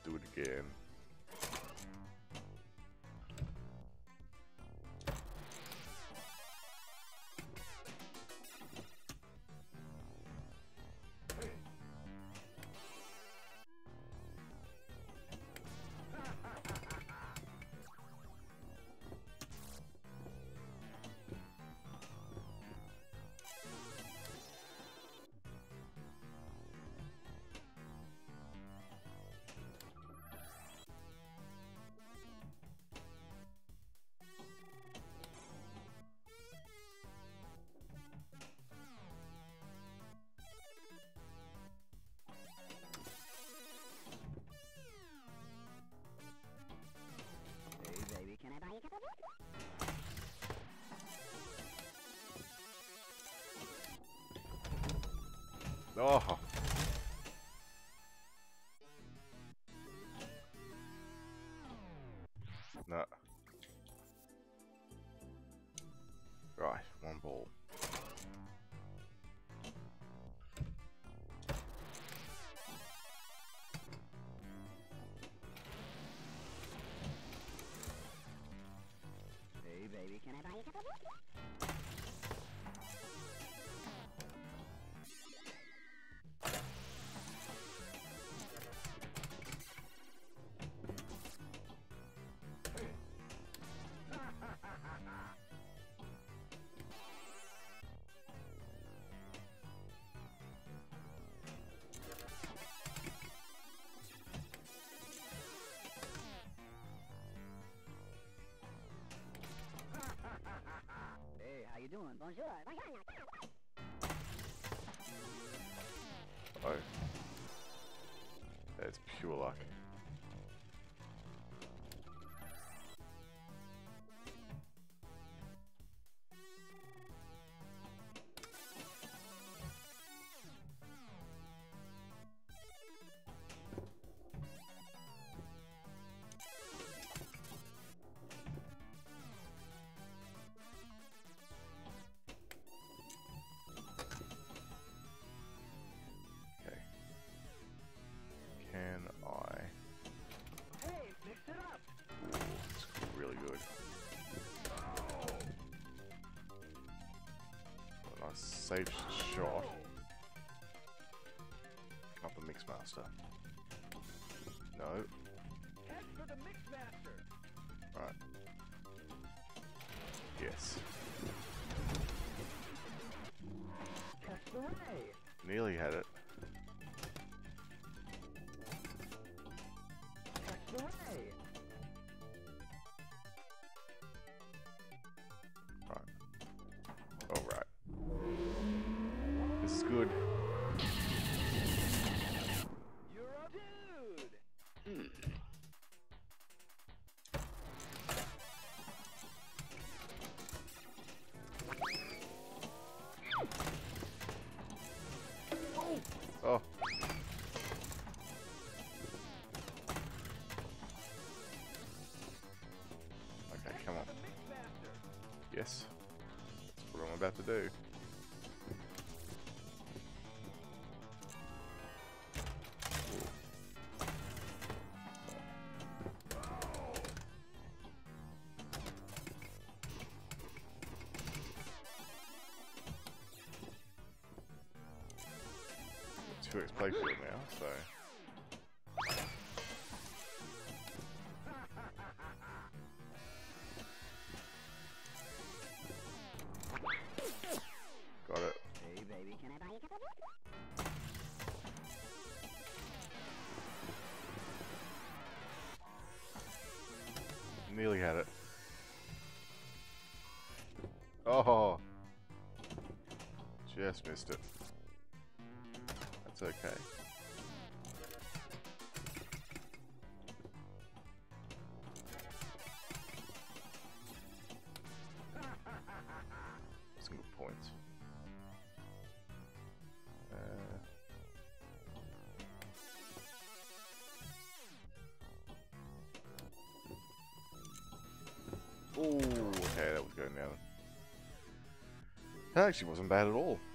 do it again. Can I buy you a cup of Oh. No. Right, one ball. Hey baby, can I buy you a cup of Hey, how you doing? Bonjour. Oh. That's pure luck. Okay. Can I? Hey, mix it up. Ooh, it's really good. A nice safe shot. Up the Mixmaster. No. Head for the mix master. Right. Yes. Test away. Nearly had it. Test away. Right. Alright. This is good. You're a dude. Oh. Okay, come on. Yes. That's what I'm about to do. Ooh. 2x playfield now, so. Got it. Hey baby, can I buy you a cup of Nearly had it. Oh! Just missed it. That's okay. Some good points. Oh, okay, that was good now. That actually wasn't bad at all.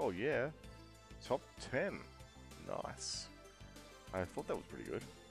Oh, yeah. Top 10. Nice. I thought that was pretty good.